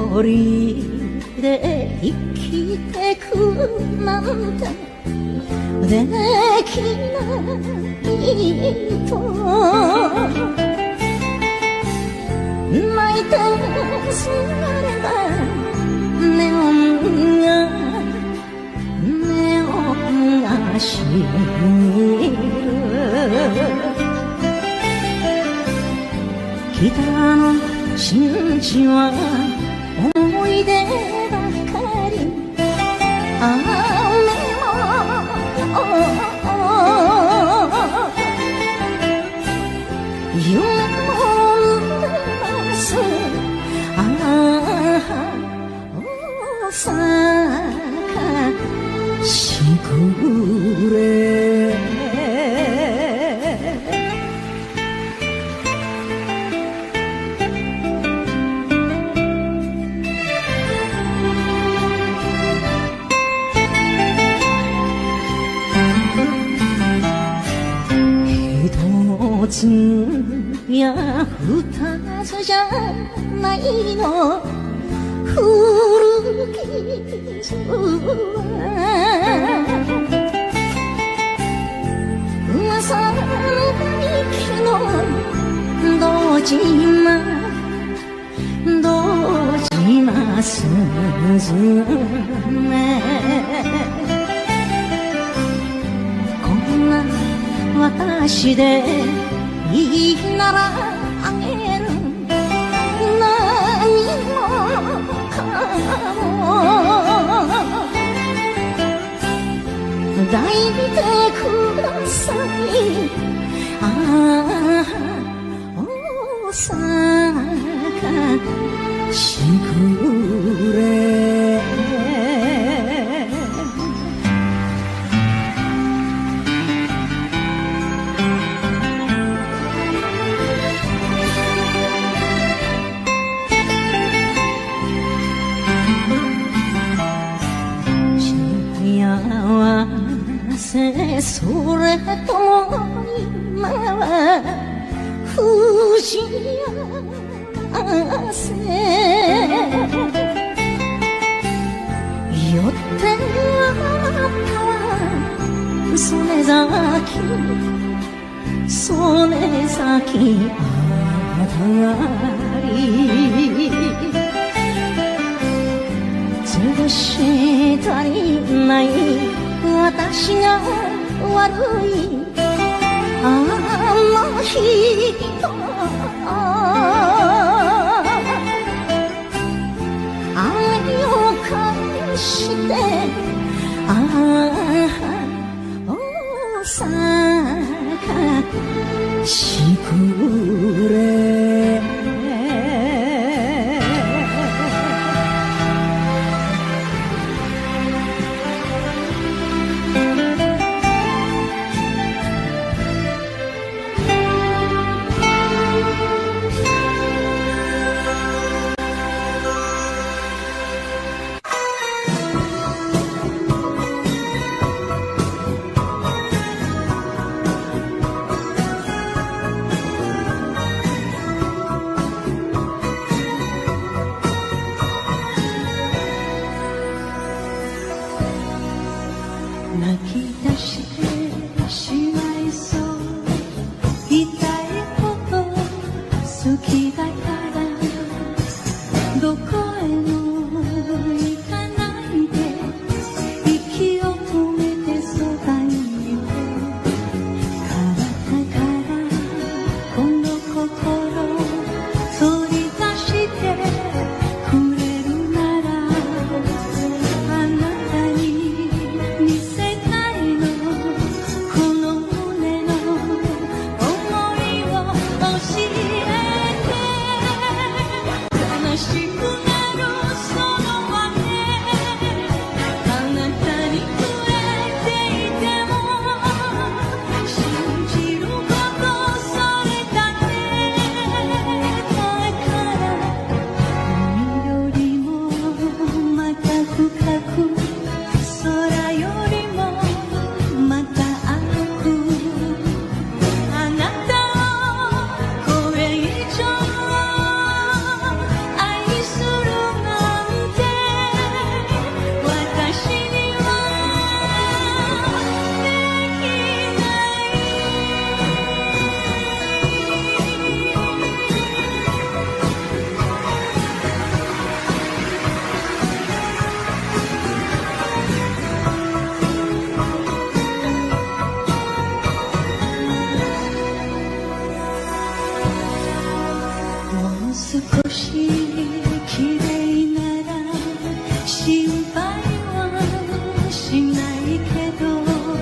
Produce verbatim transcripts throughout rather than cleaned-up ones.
人で生きてくなんてできないと泣いてすがればネオンがネオンがしみる北の新地は思い出ばかり雨も夢も濡れますああ大阪しぐれ一つや二つじゃないの古傷は噂の息の堂島堂島すずめこんな私でいいならあげる何もかも抱いてくださいああ大阪しぐれそれとも今は不幸せよってあなたは曽根崎曽根崎あたり潰したりない私が悪いあの人愛を返してああ大阪しぐれしくなる心配はしないけど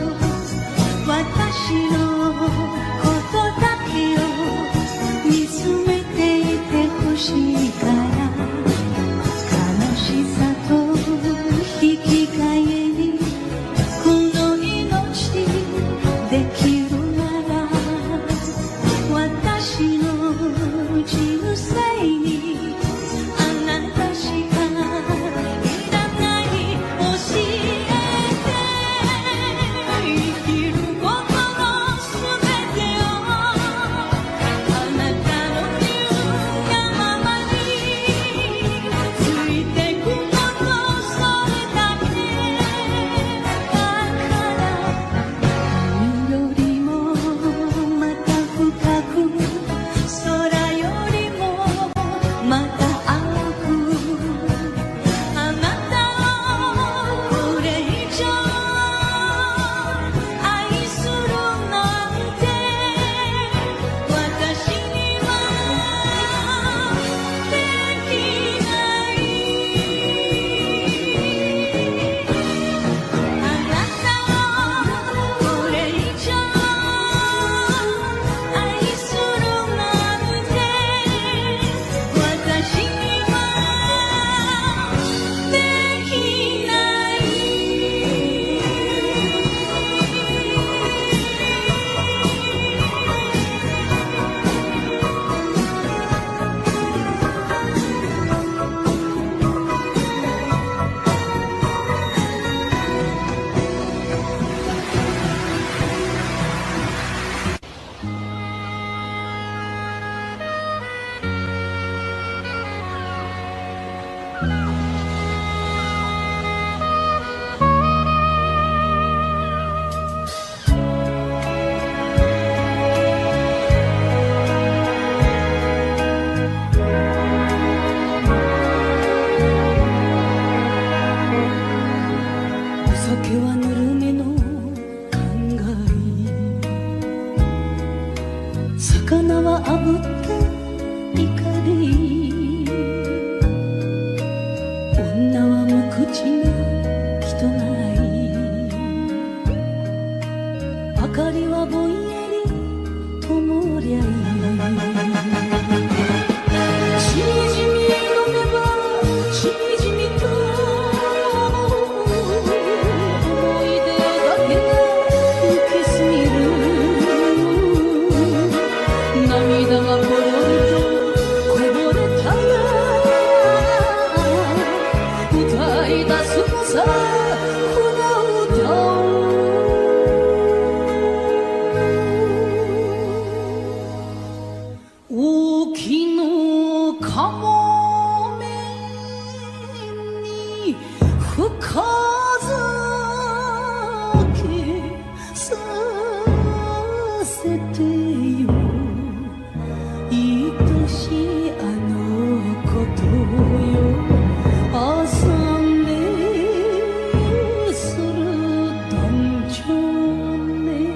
私のことだけを見つめていてほしいから悲しさと引き換えにこの命できるなら私の人生にあなたしかいらない教えて生きることの全てをあなたの言うがままについてくことそれだけだから海よりもまた深く空よりもまた青くあなたをこれ以上愛するなんて私にはできないあなたをこれ以上愛するなんて私にはできないお酒はぬるめの考え魚は炙った怒り女は無口な人がい明かりはぼんやり灯りゃいしみじみ飲めばしみじみと思い出だけが浮きすぎる涙がポロリとこぼれたら歌い出すのさこの歌を大きのかもめに深酒させてよ愛しいあのことよ朝寝する団長ね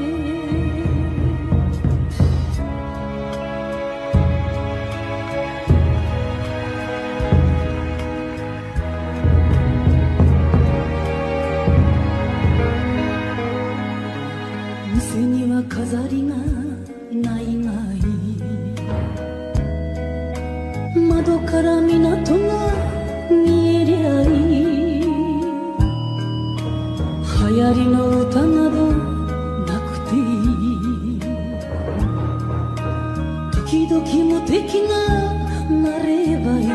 店には飾りがないがい窓から港が見えりゃいい流行りの歌などなくていい時々無敵がなればいい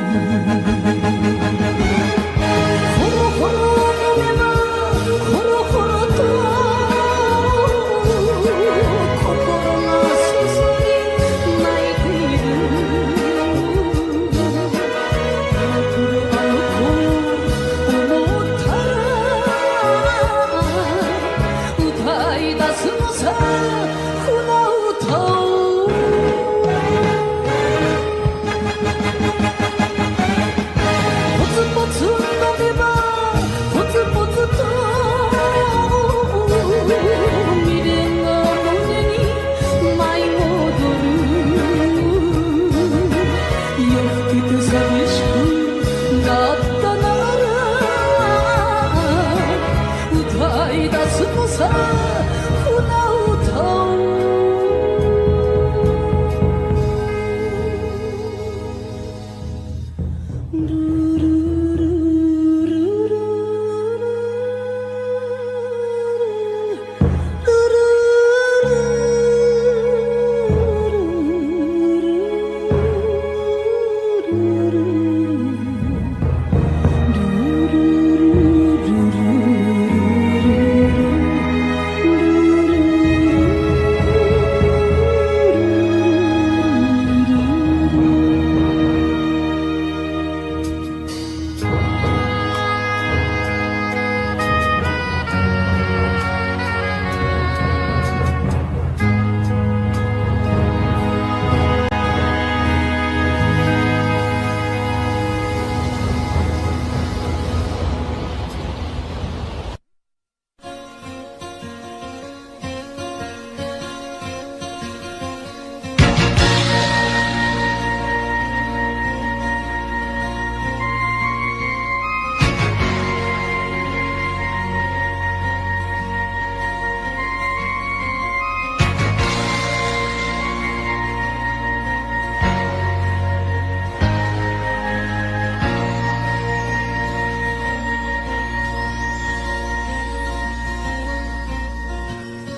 ほろほろ飲めばほろほろと心がすすり泣いているあの子を思ったら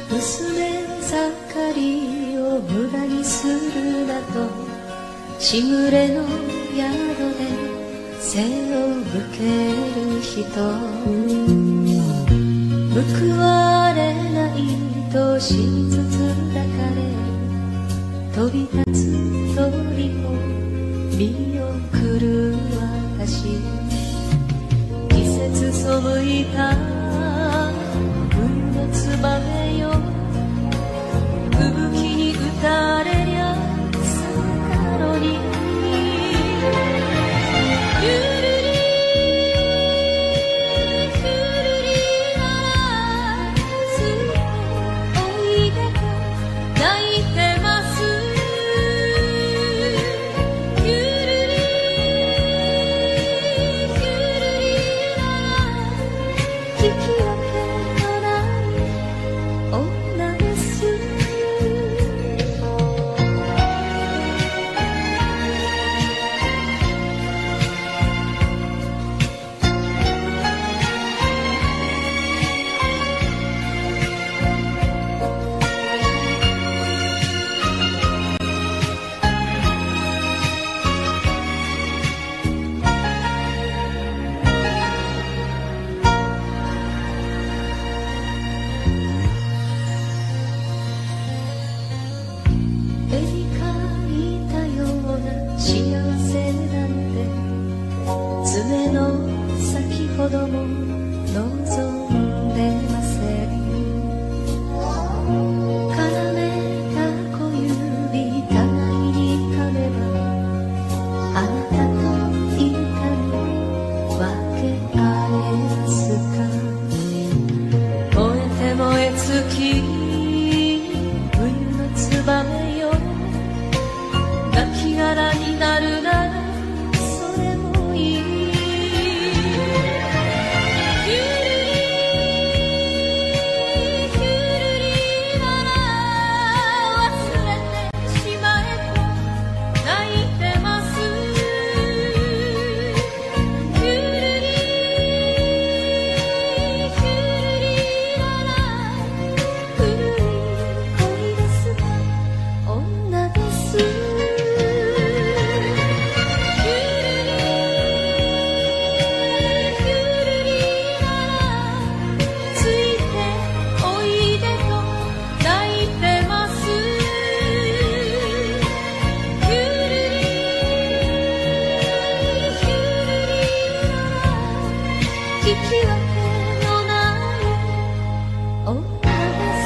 娘盛りを無駄にするなとしぐれの宿で背を向ける人、報われないとしつつ抱かれ飛び立つ鳥を見送る私、季節背いた冬のツバメよ、吹雪に打たれりゃ寒かろにゆるりゆるりならついておいでと泣いてますゆるりゆるりなら聞き分けのない女です。絵に描いたような幸せなんて爪の先ほども望んでません。絡めた小指互いに噛めばあなたと痛み分け合えますか。燃えて燃え尽き冬のツバメよ、亡きになるならそれもいい。ゆるりゆるりなら忘れてしまえと泣いてます。ゆるりゆるりなら古い恋ですが女です。聞き分けのない女です。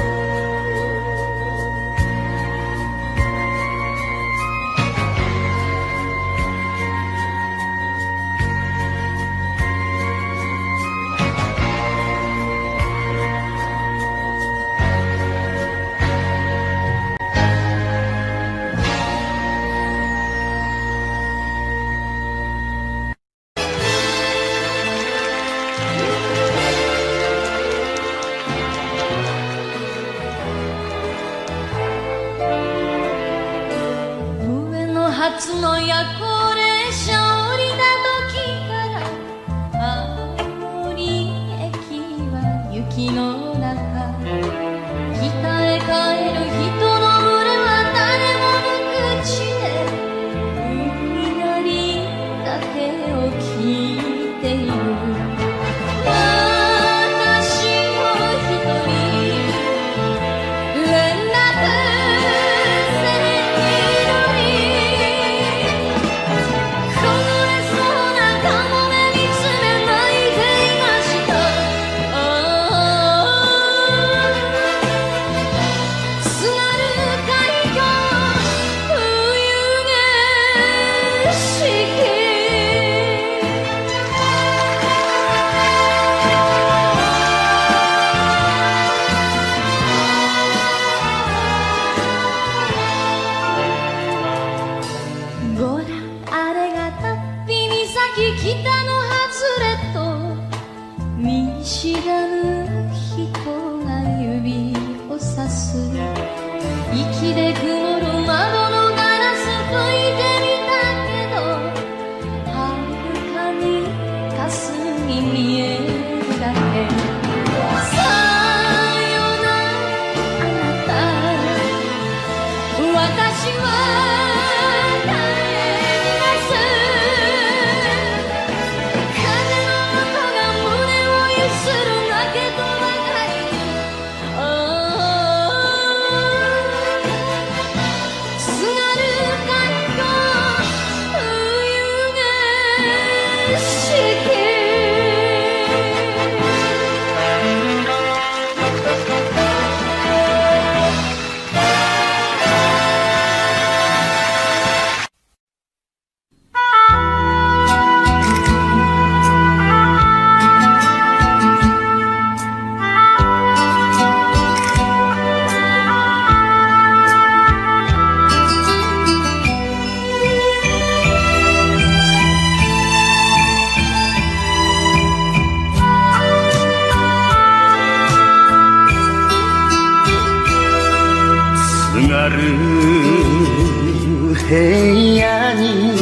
初の夜行列車降りた時から青森駅は雪の中、北へ帰る人の群れは誰も無口で海鳴りだけを聞いている。私も一人連絡北の外れと見知らぬ人が指をさす。息で曇る窓のガラス拭いてみたけどはるかに霞に見えるだけ。さよな平野に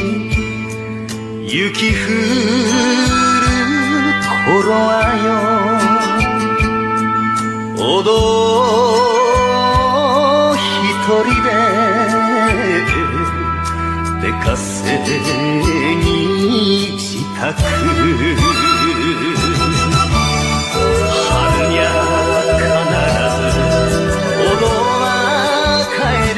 雪降る頃はよ、おど一人で出かせに自宅、春にゃ必ずおどは帰る、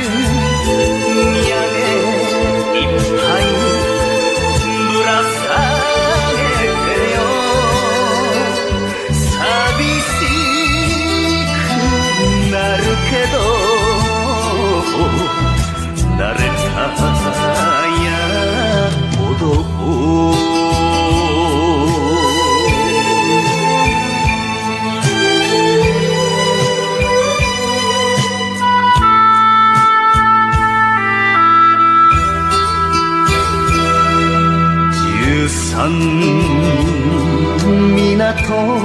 慣れたやほど十三港は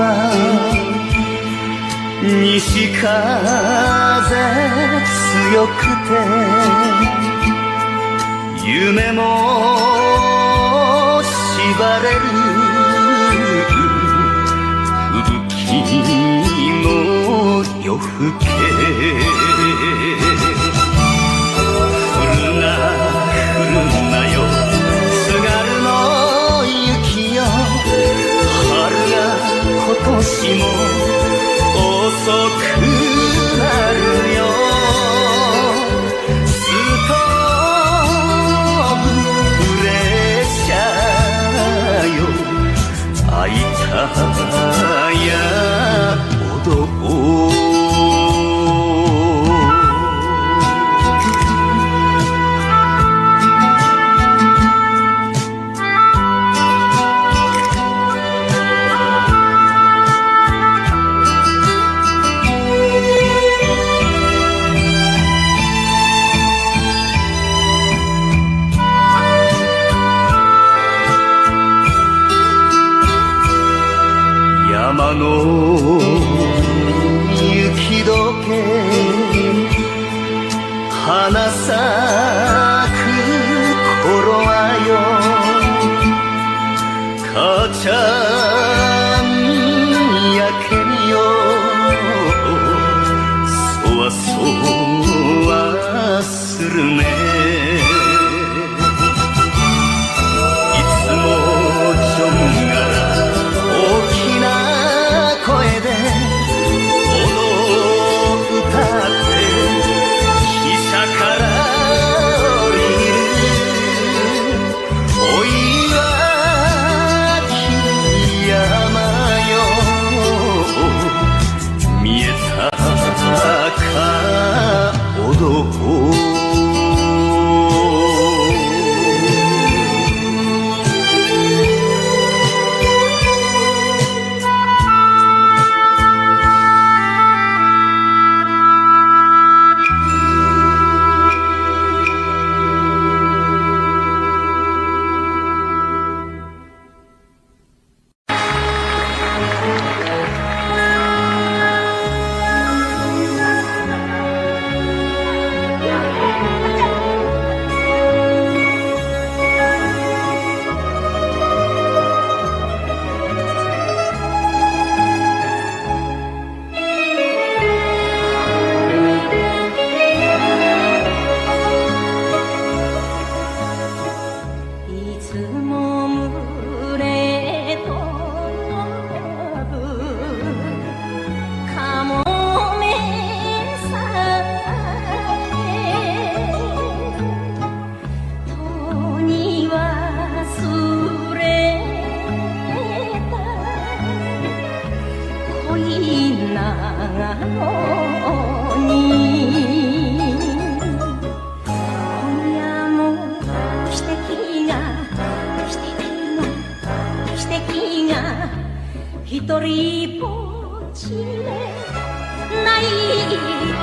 西風強くて、夢も縛れる吹雪の夜更け、降るな降るなよ津軽の雪よ、春が今年も遅くなるよ、ストーブプレッシャーよ、会いたやおど山の雪解け花咲く頃はよ、母ちゃんやけによそわそわするね、いつもちょんがら大きな声でおど歌って汽車から降りる、おいわき山よ、見えたかおどなのに今夜も奇跡が奇跡が奇跡が一人ぼっちで泣いて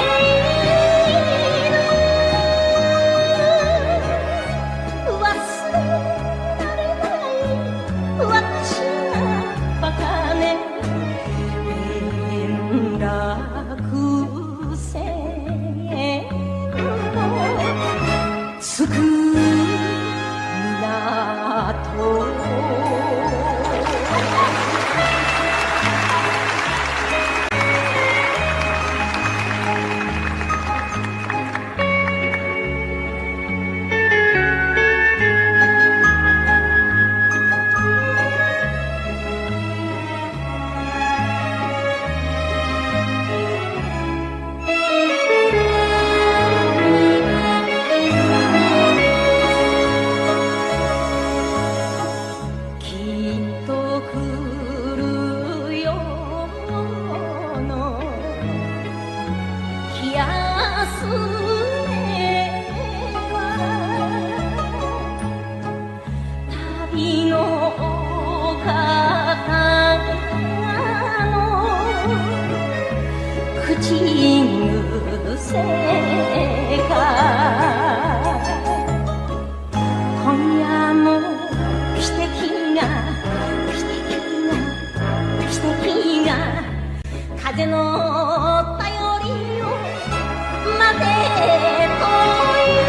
風の便りを待てという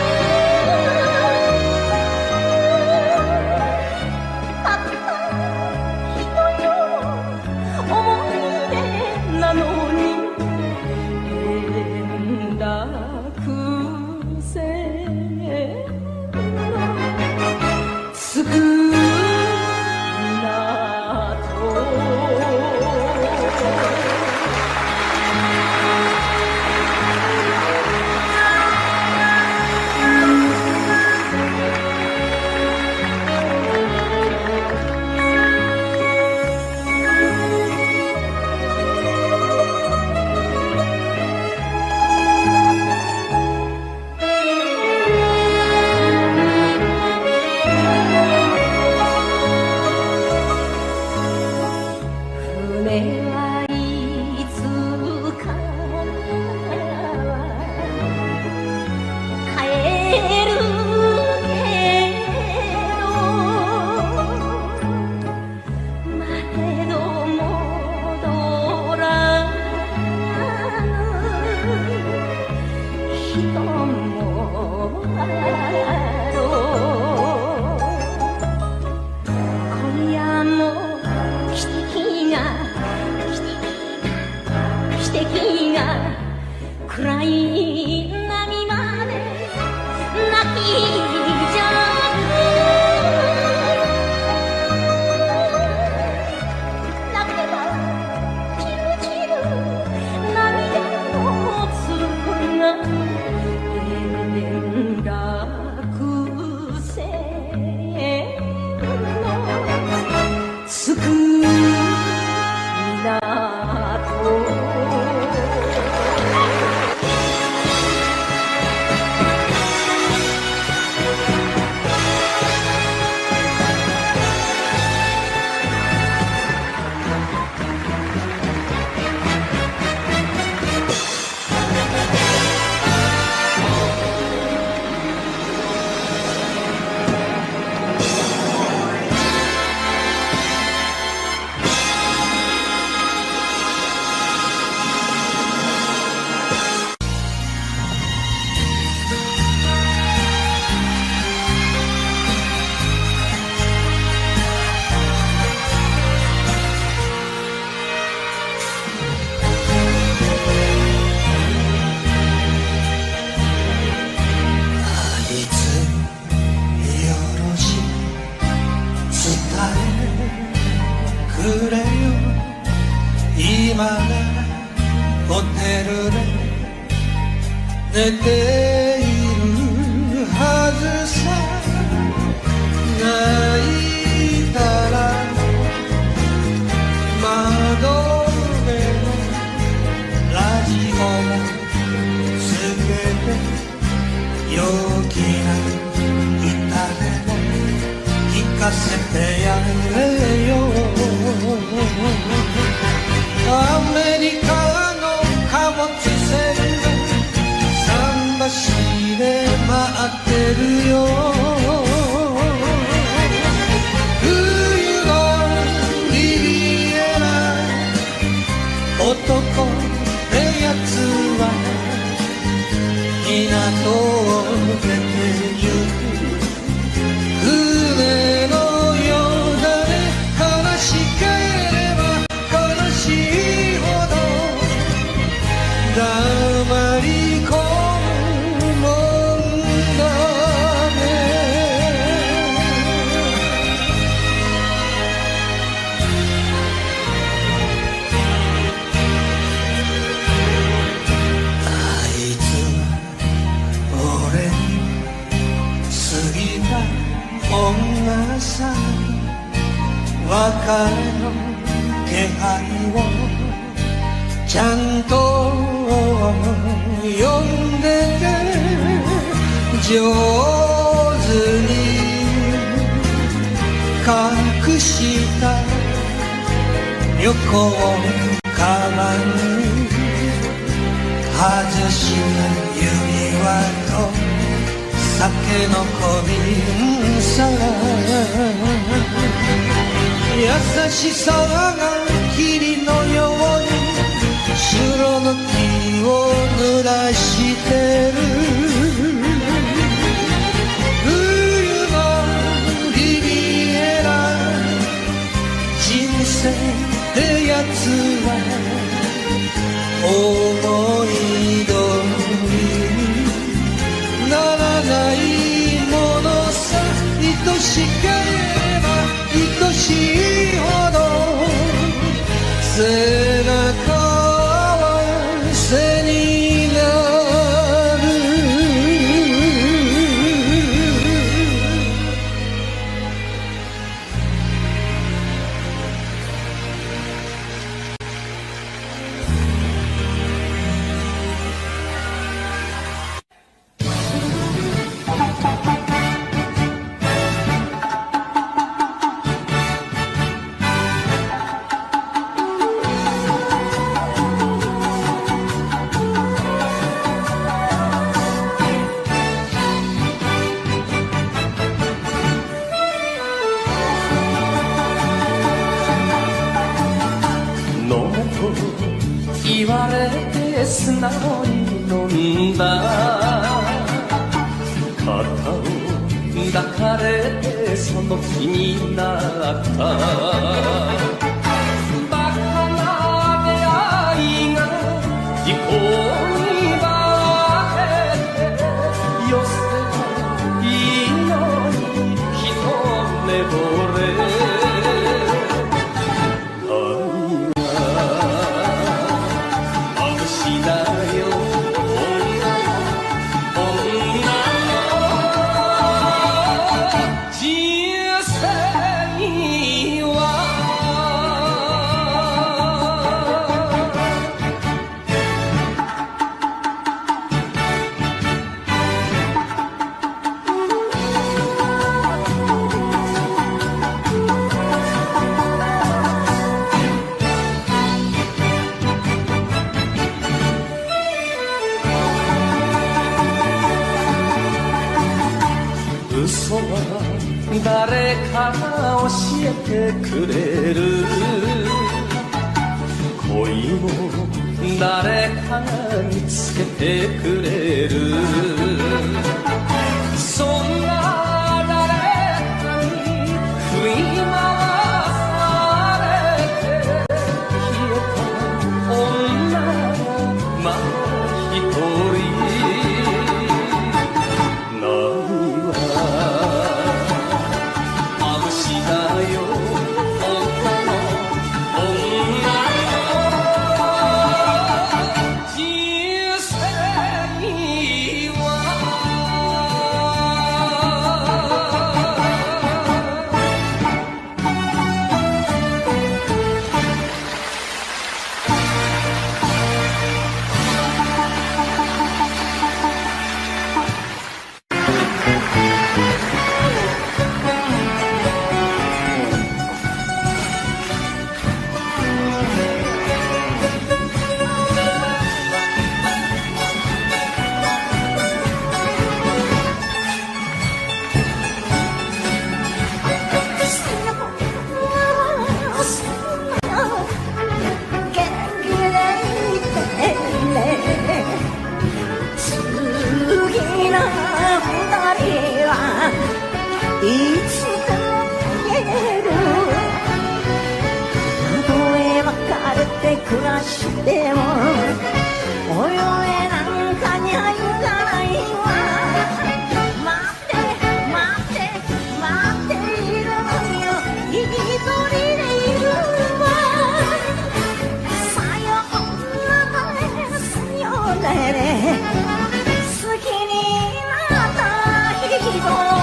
たった一人の思い出なのに連絡船のつく暗い波まで泣きじゃく泣けば散る散る涙の粒が連絡船のつく港くれよ今ならホテルで寝ているはずさ泣いたら窓辺の出会えよアメリカの貨物船が桟橋で待ってるよ冬のリビエラ男ってやつは港を出てゆく船のよだれ悲しければ悲しいほど黙り込むもんだねあいつは俺に過ぎた女さ別れの気配をちゃんと読んでて上手に隠した旅行カバンに外した指輪と酒の小瓶さ優しさが霧のように白の木を濡らしてる冬のリビエラ人生ってやつは思い通りにならないものさ愛しければ愛しいほど背中は背になる言われて素直に飲んだ肩を抱かれてその気になったバカな出会いが時効に化けて寄せばいいのに一目惚れ嘘は誰かが教えてくれる恋も誰かが見つけてくれるそんな誰かに振り回されて消えた女がまだ一人人生はでもお嫁なんかには行かないわ。待って待って待っているのよ、一人でいるわ。さよならさよなら、好きになった人。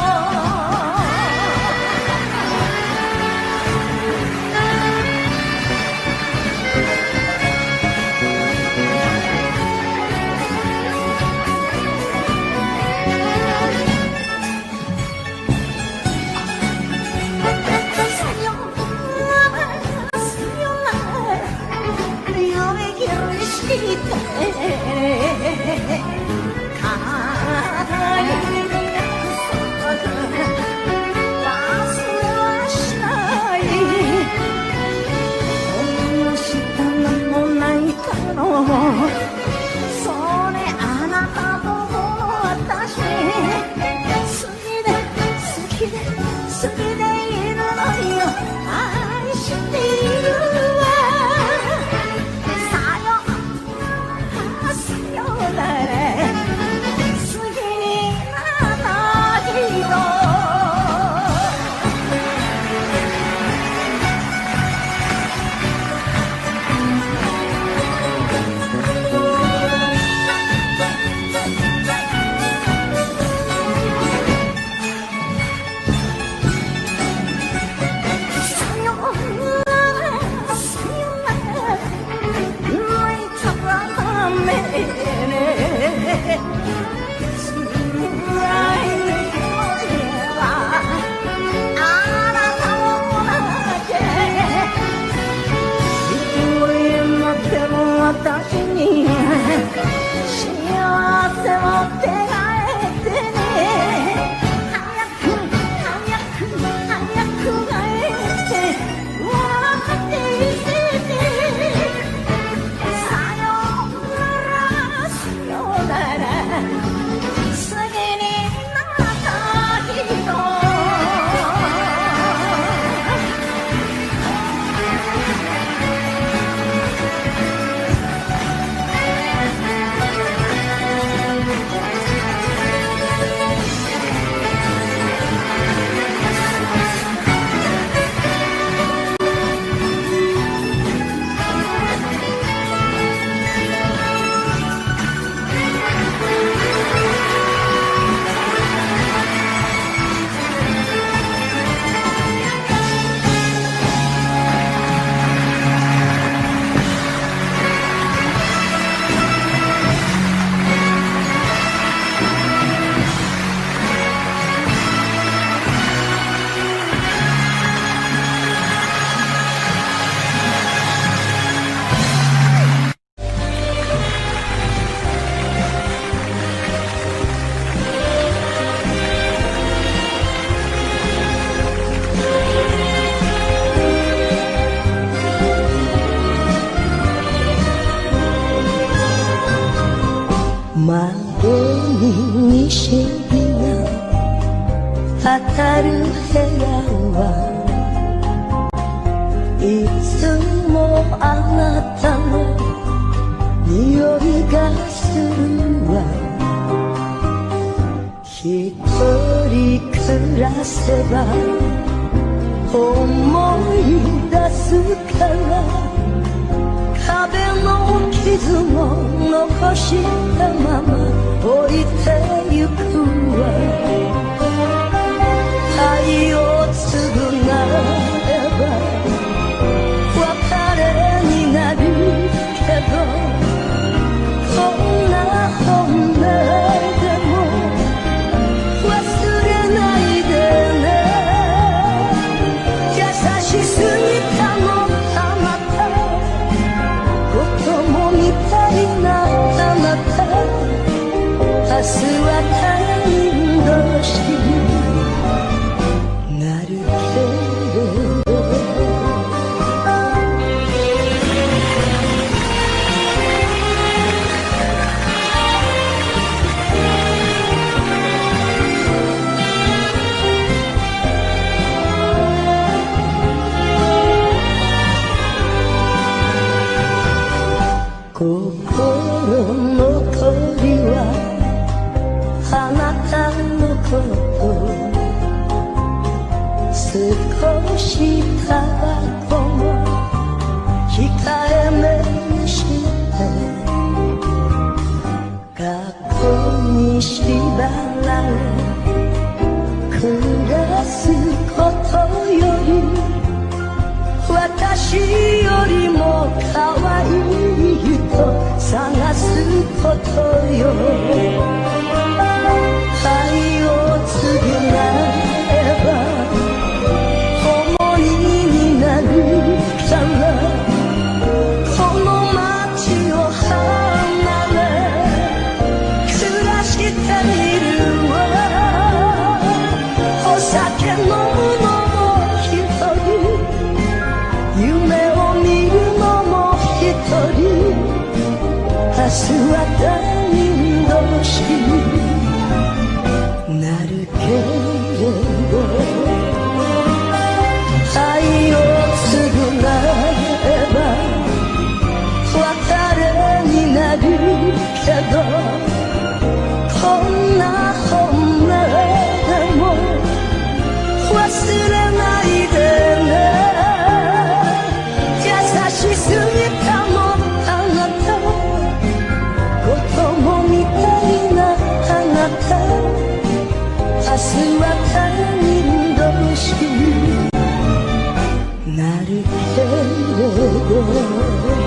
私に幸せを手がえてね、早く早く早く帰って笑っていて、さよならさよなら、好きになった人。窓に虹が当たる部屋はいつもあなたの匂いがするわ。一人暮らせば思い出すから壁の傷も残したまま降りてゆくわ。愛を償えば別れになるけど、こんな本音でも忘れないでね。優しすぎたのあなた、子供みたいなあなた。 ことよ。愛を償えば重荷になるからこの街を離れ暮らしてみるわ。お酒飲むのも一人、夢を見るのも一人、明日は他人同士なるけれど、愛を償えば別れになるけど、こんな本音でも忘れないでね。優しすぎたのあなた、子供みたいなあなた、明日は他人同士なるけれど。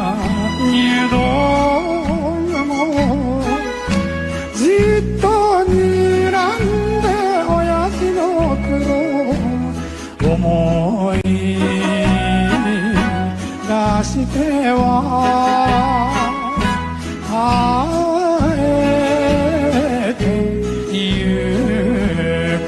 じっと思い出しては帰ってゆく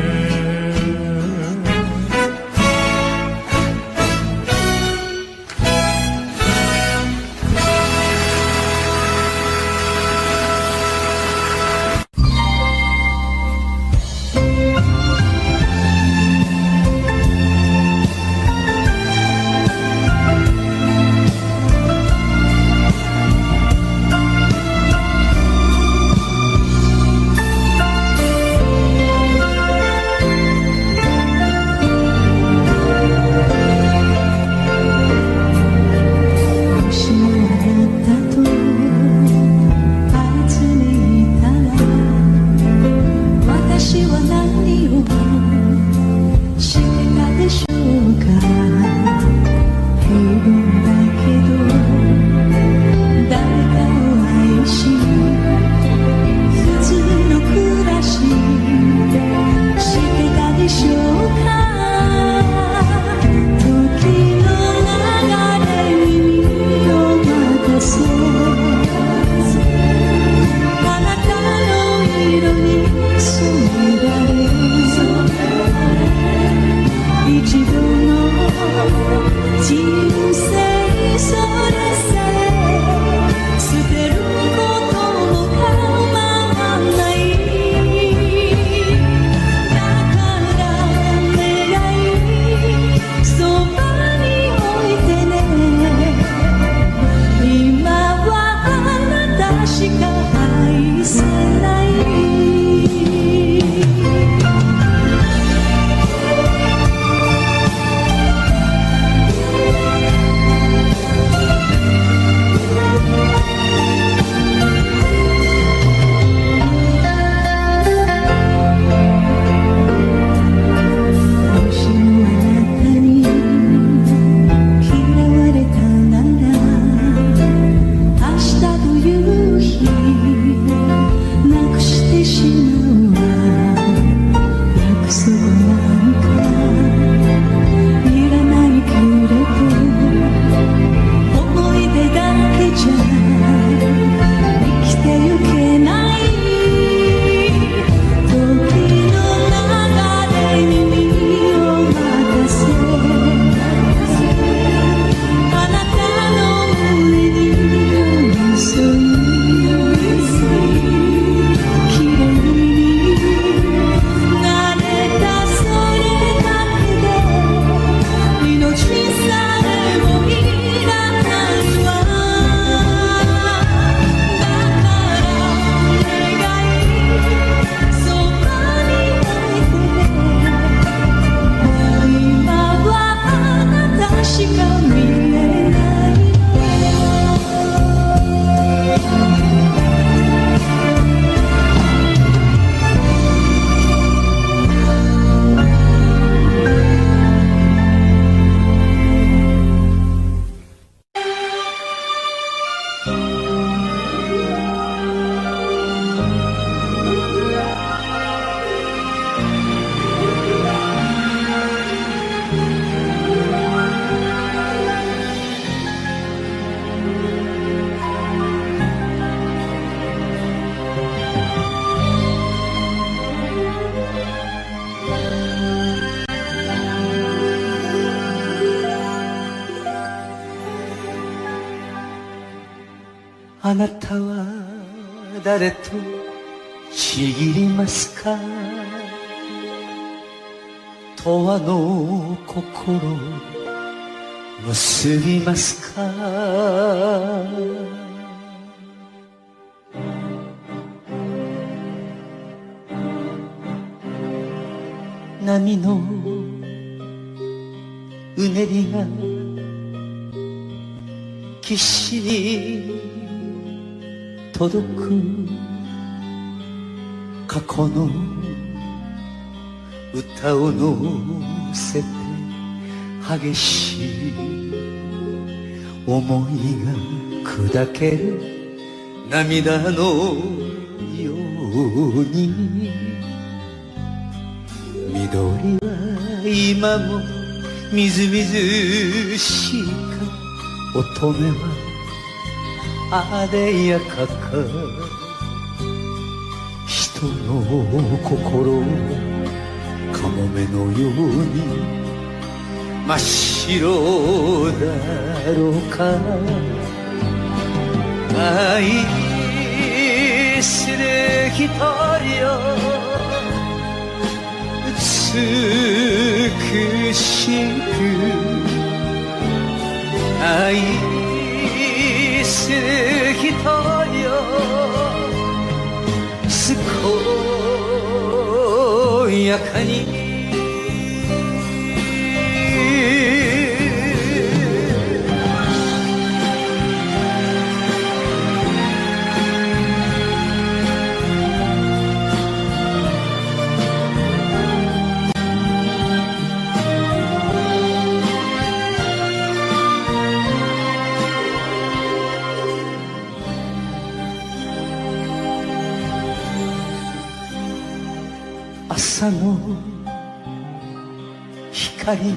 あなたは誰とちぎりますか？永遠の心結びますか？波のうねりが岸に届く過去の歌を乗せて激しい思いが砕ける涙のように緑は今もみずみずしいか乙女はあでやかか人の心をカモメのように真っ白だろうか愛する人よ美しく愛する人よ健やかに朝の光が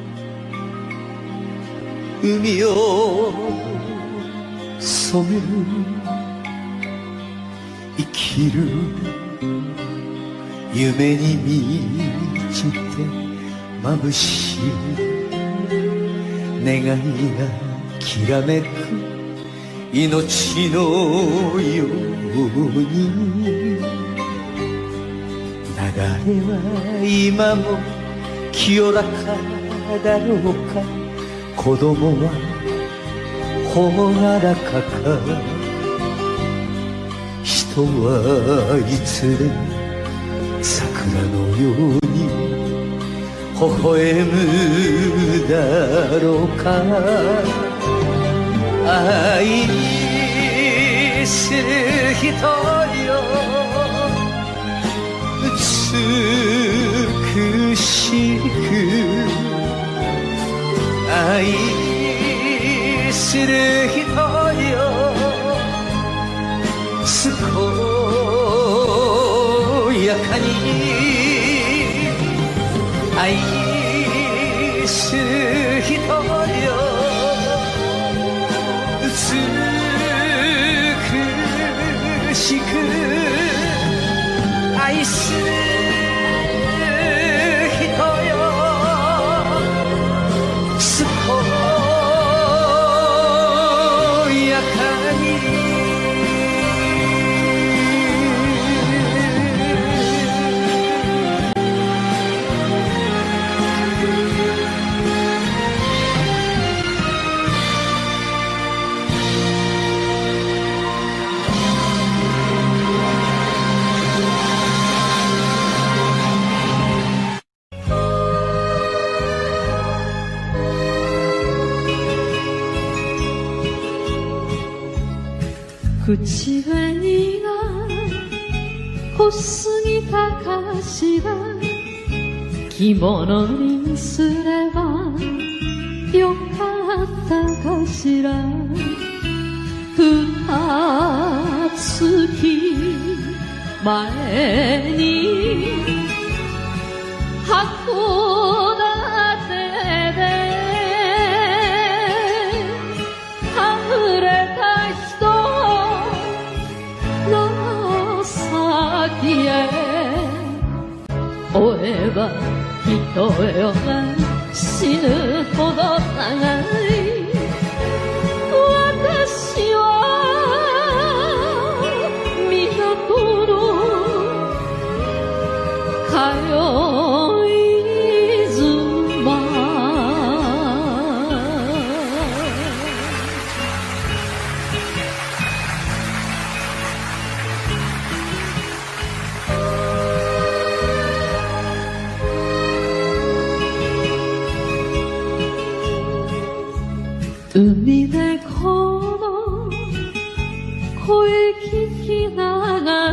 海を染める生きる夢に満ちて眩しい願いがきらめく命のように流れは今も清らかだろうか子供は朗らかか人はいつでも桜のように微笑むだろうか愛する人よ美しく愛する人よ健やかに愛する人よ美しく愛する人よ健やかに口紅が濃すぎたかしら着物にすればよかったかしら二月前に函館ではぐれた人の先へ追えば人よが死ぬほど長い私は港の通い妻海でこの声聞きながら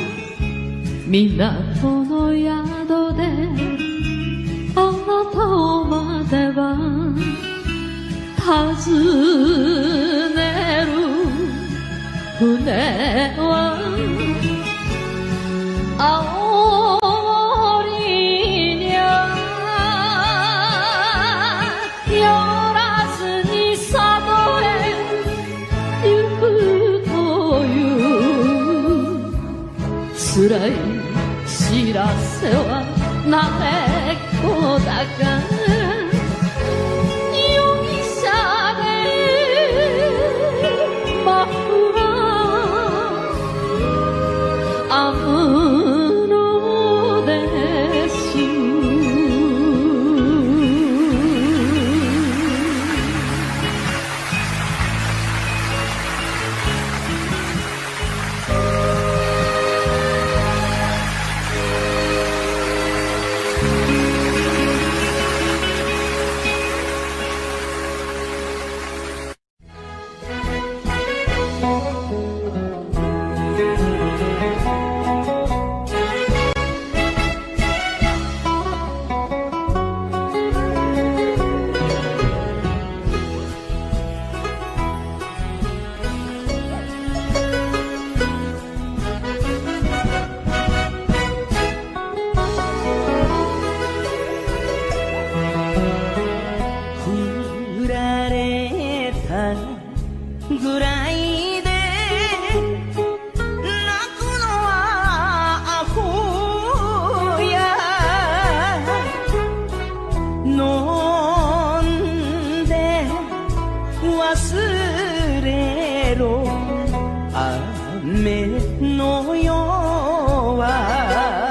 港の宿であなたを待てば尋ねる船は青森にゃせはなめっこだから容疑者でマフラー編むのです。 ぐらいで泣くのはアホや飲んで忘れろ雨の夜は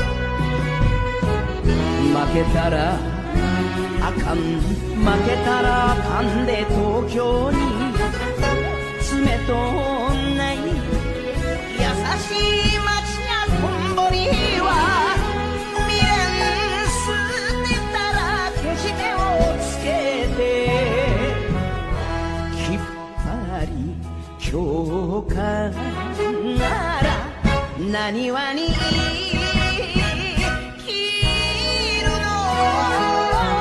負けたらあかん負けたらあかんで東京に爪とない優しい街やこんぼりは未練捨てたらけじめをつけてきっぱり今日から何わに生きるの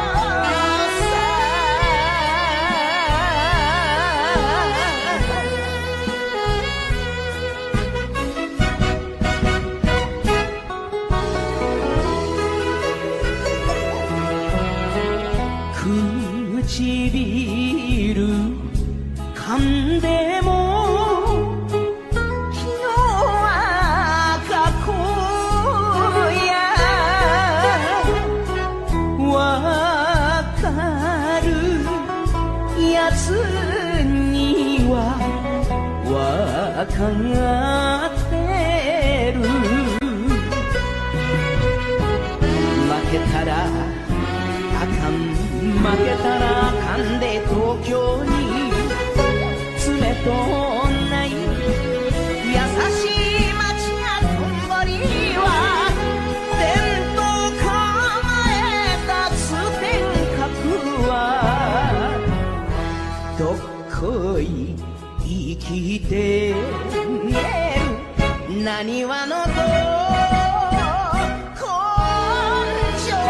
唇噛んでも昨日は過去やわかるやつにはわかってる負けたらあかん負けたらあかんで東京に爪とない優しい街やとんぼりは伝統構えた通天閣はどっこい生きてるなにわの根性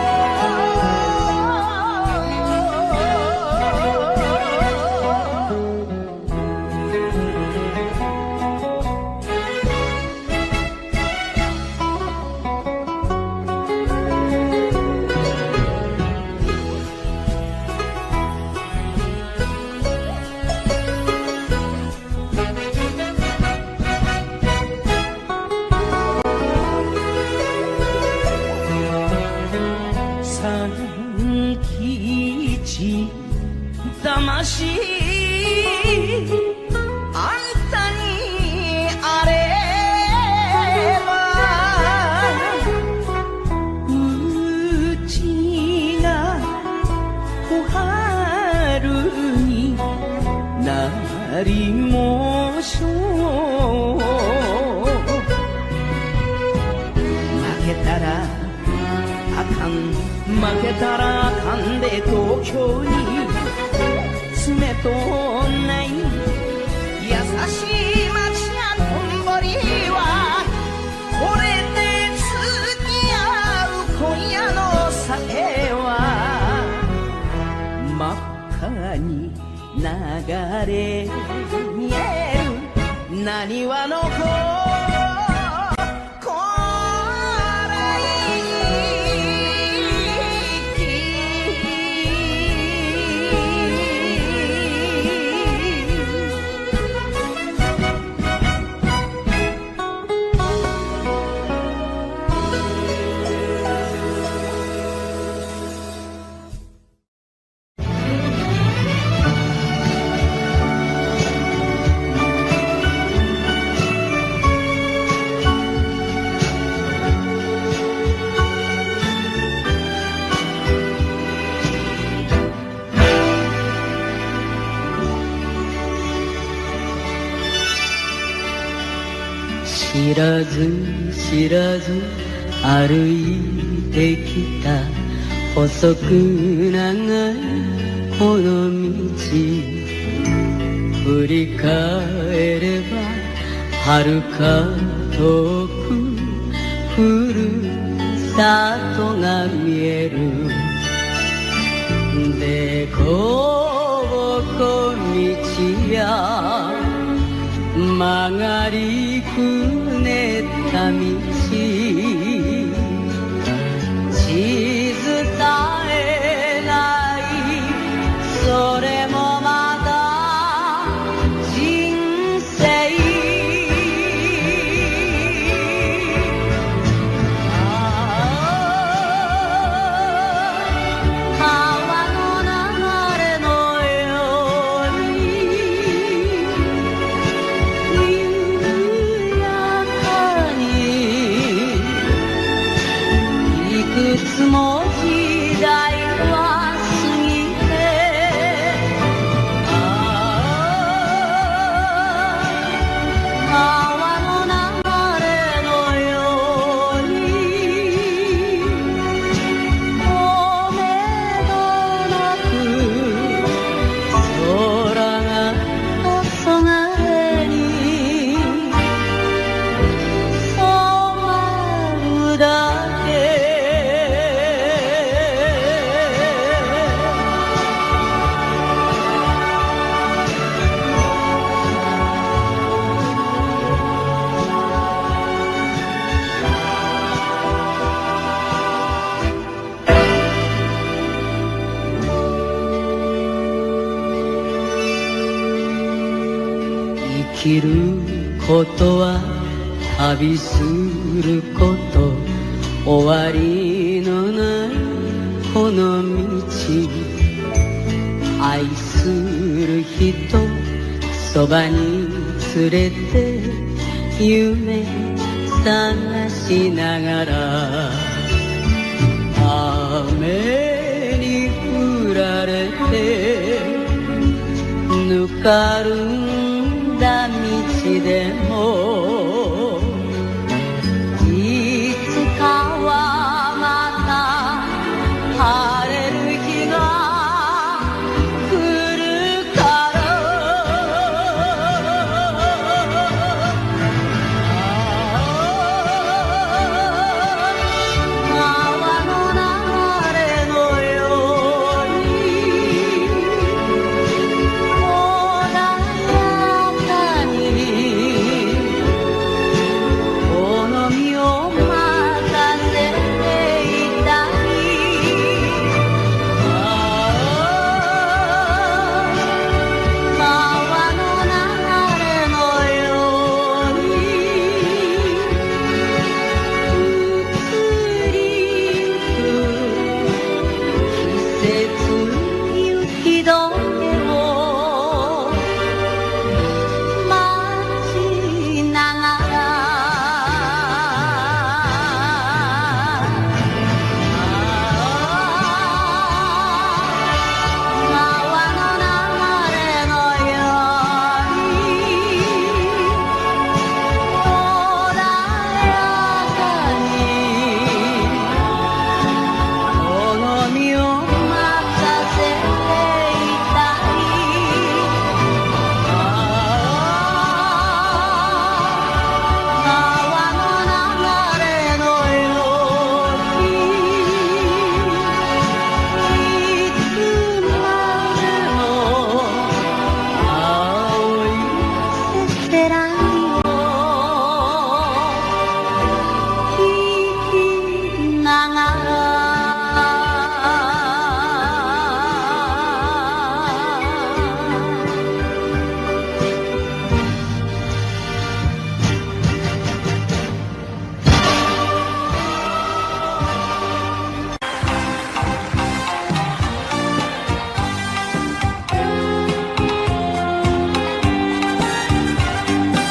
魂あんたにあればうちが小春になりもしょう負けたらあかん負けたらあかんで東京に爪とない優しい街やとんぼりはこれで付き合う今夜の酒は真っ赤に流れるなにわの知らず知らず歩いてきた細く長いこの道、振り返れば遥か遠くふるさとが見える。でこぼこ道や曲がりくねった道、地図さえないそれもまた人生。川の流れのように緩やかにいくつも時代は過ぎて、川の流れのようにおめどなく空が黄昏に染まるだけ。生きることは旅すること、終わりのないこの道、愛する人そばに連れて夢探しながら、雨に降られてぬかるんだ道でも、いつかはまた晴れる日が来るから。川の流れのように穏やかに好みを任せていたい。川の流れのように移りゆく季節雪解けを待ちながら、川の流れのように穏やかに好みを任せていたい。川の流れのようにいつまでも青いせせらぎを聞きながら。 「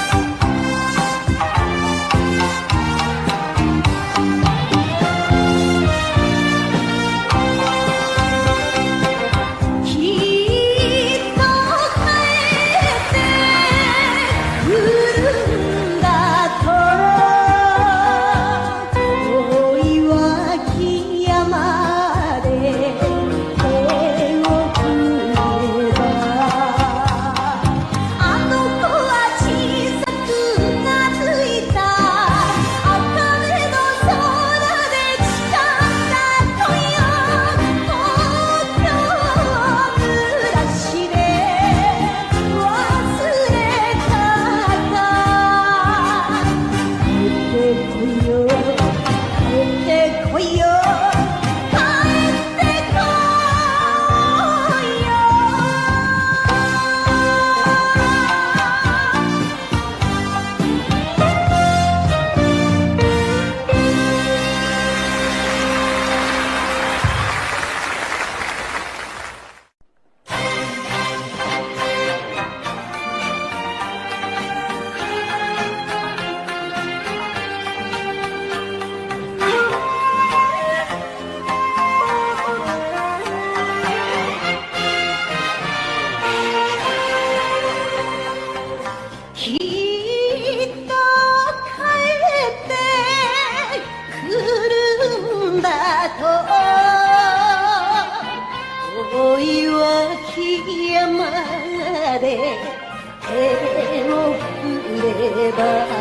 手を振れば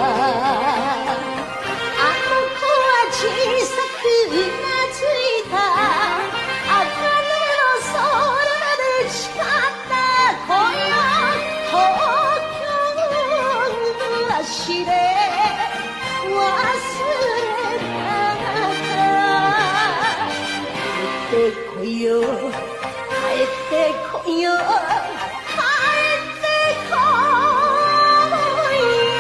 あの子は小さくうなずいた茜の空で誓った恋を東京の足で忘れた帰ってこいよ帰ってこいよ帰ってこいよ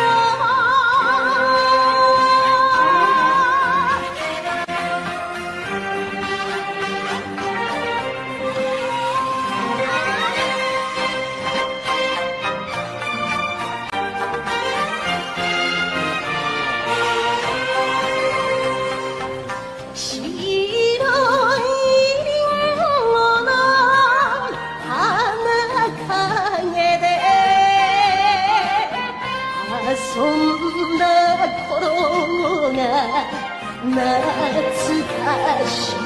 白いリンゴの花陰で遊んだ頃が懐かしい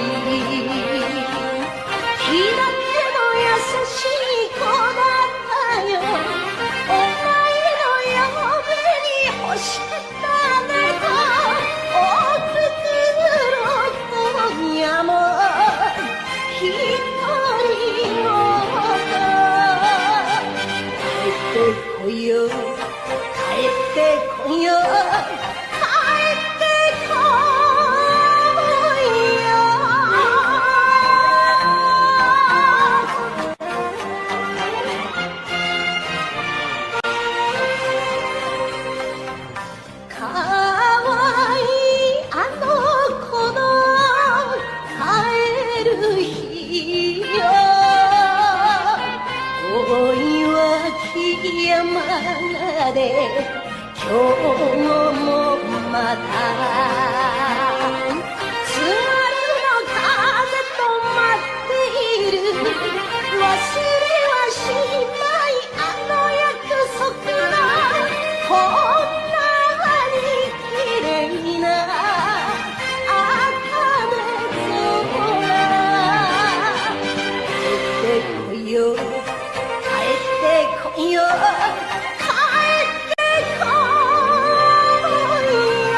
日だけの優しい子だったよお前の嫁に欲しかった猫おふくろ今夜も一人も帰ってこいよ帰ってこいよ帰ってこいよかわいいあの子の帰る日よ大岩木山で今日もまた津軽の風と待っている忘れはしないあの約束がこんなに綺麗な茜空帰ってこいよ帰ってこいよ帰ってこいよ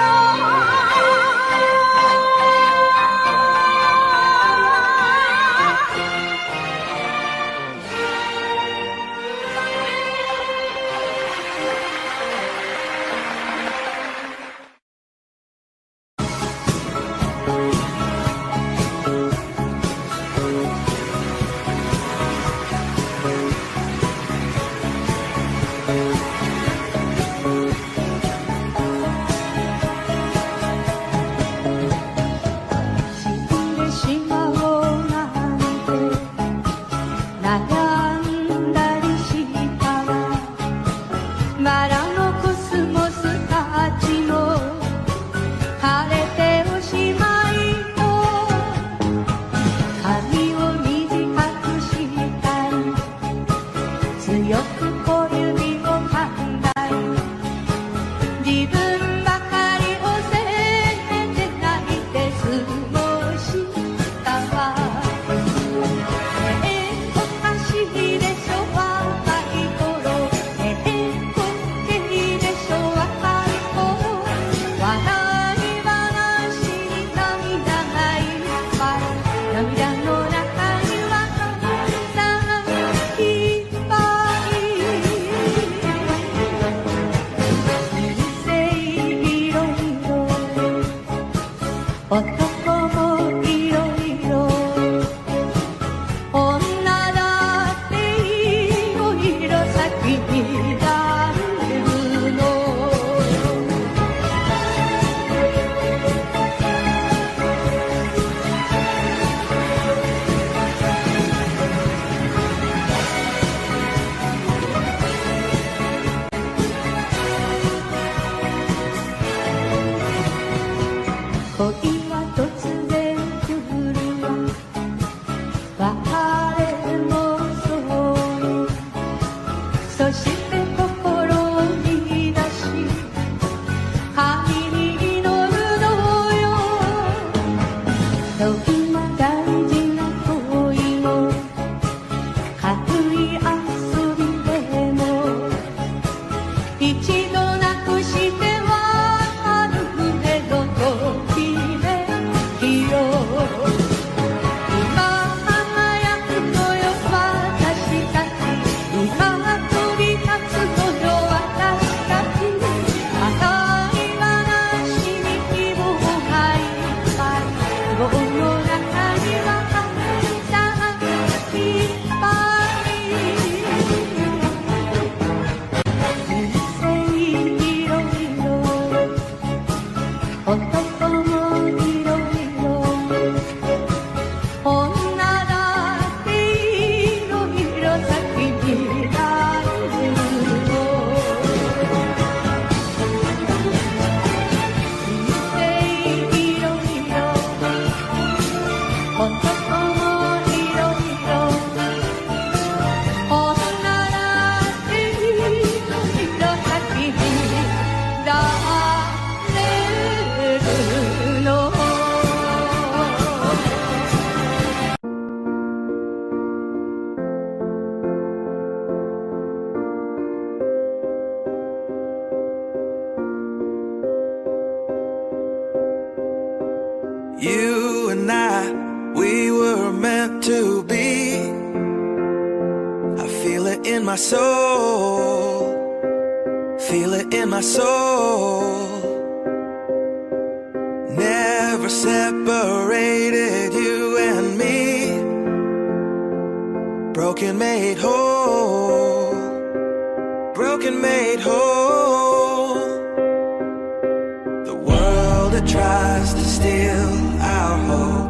my soul, feel it in my soul. Never separated you and me. Broken made whole, broken made whole. The world that tries to steal our hope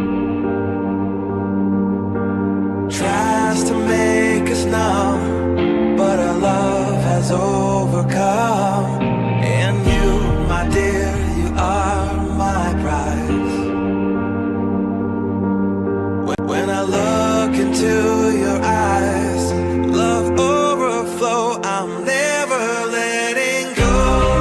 tries to make us numb, but our love has overcome. And you, my dear, you are my prize. When I look into your eyes, love overflow, I'm never letting go.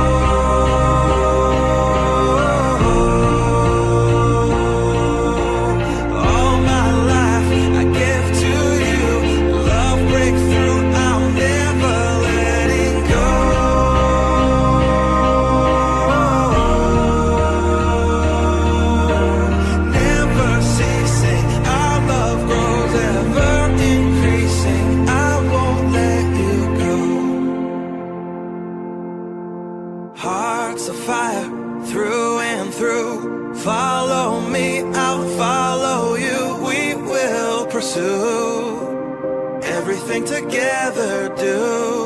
All my life I give to you, love breakthrough, I'm never letting go. Never ceasing, our love grows ever increasing, I won't let you go. Hearts of fire through and through, follow me, I'll follow you, we will pursue everything together do.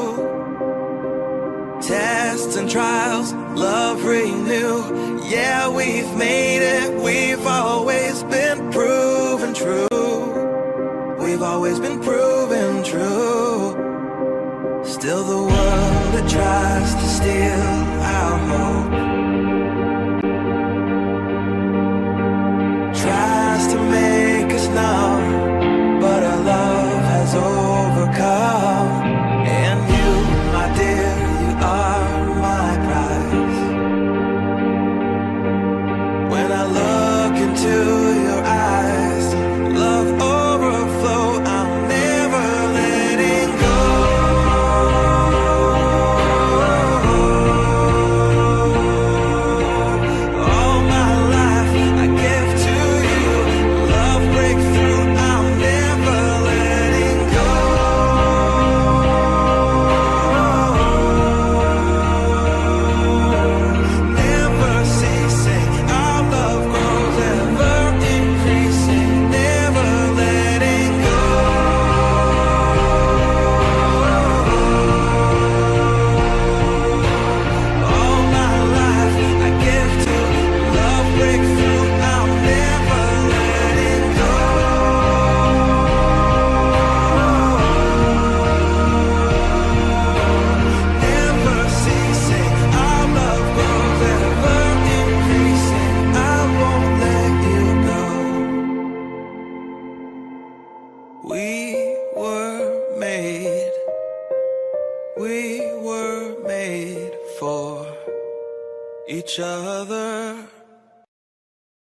Tests and trials, love renew, yeah, we've made it, we've always been proven true. We've always been proven true. Still the world that tries to steal our hope tries to make us numb, but our love has overcome. And you, my dear, you are my prize. When I look into your eyes, love overflow, I'm never letting go. All my life I give to you, love breakthrough, I'm never letting go. Never ceasing, our love grows ever increasing, never letting go. All my life I give to love breakthrough, I'm never letting go. Never ceasing, our love grows ever increasing, I won't let you go. We were made, we were made for each other.